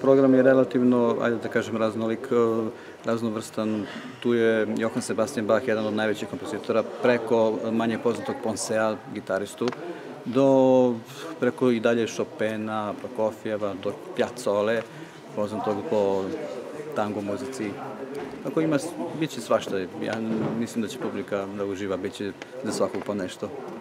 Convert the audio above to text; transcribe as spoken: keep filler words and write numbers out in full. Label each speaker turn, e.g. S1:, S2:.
S1: program je relativno, ajde da kažem, raznolik, raznovrstan. Tu je Johann Sebastian Bach, jedan od najvećih kompozitora, preko manje poznatog Ponsea, gitaristu, do preko i dalje Chopina, Prokofjeva, do Piazzole, poznatog po tango muzici. Tako ima, bit će svašta. Ja mislim da će publika da uživa, bit će za svakog po nešto.